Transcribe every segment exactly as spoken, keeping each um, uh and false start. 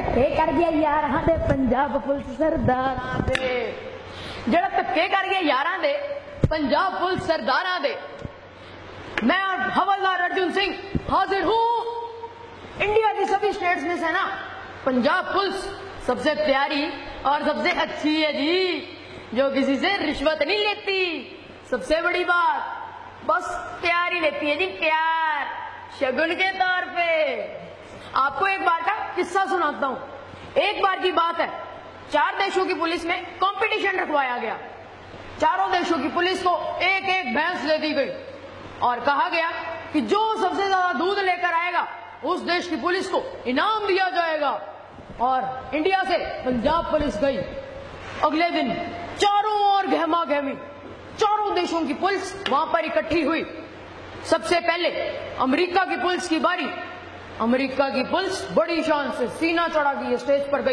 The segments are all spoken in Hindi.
धक्के कर गया यारां दे पंजाब पुलिस सरदारां दे, जड़ा धक्के कर गया यारां दे पंजाब पुलिस सरदारां दे। मैं हवलदार अर्जुन सिंह हाजिर हूं। इंडिया की सभी स्टेट्स में से ना पंजाब पुलिस सबसे प्यारी और सबसे अच्छी है जी, जो किसी से रिश्वत नहीं लेती। सबसे बड़ी बात, बस प्यार ही लेती है जी, प्यार शगुन के तौर पे। आपको एक बार का किस्सा सुनाता हूं। एक बार की बात है, चार देशों की पुलिस में कंपटीशन रखवाया गया। चारों देशों की पुलिस को एक एक भैंस दे दी गई और कहा गया कि जो सबसे ज्यादा दूध लेकर आएगा उस देश की पुलिस को इनाम दिया जाएगा। और इंडिया से पंजाब पुलिस गई। अगले दिन चारों ओर गहमा गहमी, चारों देशों की पुलिस वहां पर इकट्ठी हुई। सबसे पहले अमेरिका की पुलिस की बारी। अमेरिका की पुलिस बड़ी शान से सीना चढ़ा के स्टेज पर गई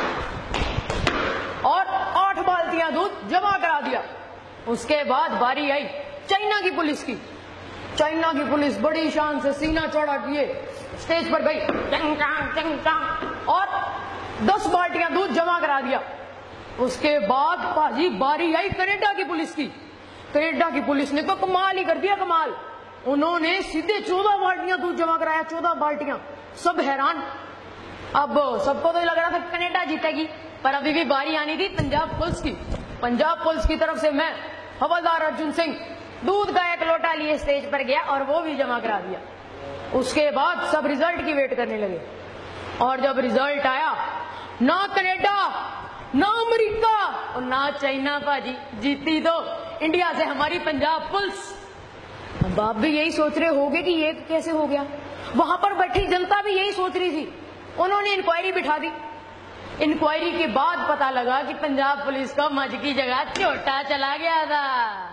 और आठ बाल्टियां दूध जमा करा दिया। उसके बाद बारी आई चाइना की पुलिस की। चाइना की पुलिस बड़ी शान से सीना चढ़ा किए स्टेज पर गई चंग चांग चंग चांग और दस बाल्टियां दूध जमा करा दिया। उसके बाद पाजी बारी आई कनाडा की पुलिस की। कनाडा की पुलिस ने तो कमाल ही कर दिया, कमाल। उन्होंने सीधे चौदह बाल्टियां दूध जमा कराया, चौदह बाल्टियां। सब हैरान। अब सबको तो लग रहा था कनाडा जीतेगी, पर अभी भी बारी आनी थी पंजाब पुलिस की। पंजाब पुलिस की तरफ से मैं हवलदार अर्जुन सिंह दूध का एक लोटा लिए स्टेज पर गया और वो भी जमा करा दिया। उसके बाद सब रिजल्ट की वेट करने लगे और जब रिजल्ट आया, ना कनाडा ना अमेरिका और ना चाइना पाजी जीती तो इंडिया से हमारी पंजाब पुलिस। अब आप भी यही सोच रहे होंगे कि ये कैसे हो गया। वहां पर बैठी जनता भी यही सोच रही थी। उन्होंने इंक्वायरी बिठा दी। इंक्वायरी के बाद पता लगा कि पंजाब पुलिस का मज की जगह छोटा चला गया था।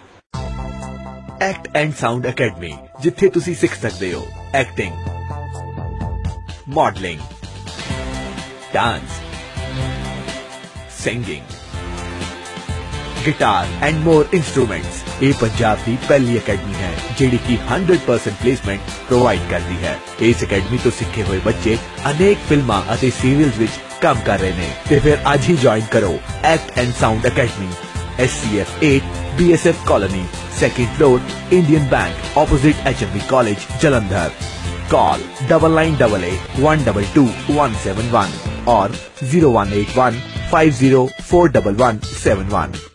एक्ट एंड साउंड अकेडमी, जिथे तुसी सीख सकते हो acting, modelling, dance, singing, guitar and more instruments. ये पंजाब की पहली अकेडमी है जिहड़ी की हंड्रेड परसेंट प्लेसमेंट प्रोवाइड करती है। इस अकेडमी तो सीखे हुए बच्चे अनेक फिल्मां अते सीरियल्स विच काम कर रहे हैं। ते फिर आज ही ज्वाइन करो act and sound academy, S C F eight, B S F colony, second floor, Indian bank, opposite H M B college, Jalandhar. Call double nine double eight one double two one seven one और zero one eight one five zero four double one seven one.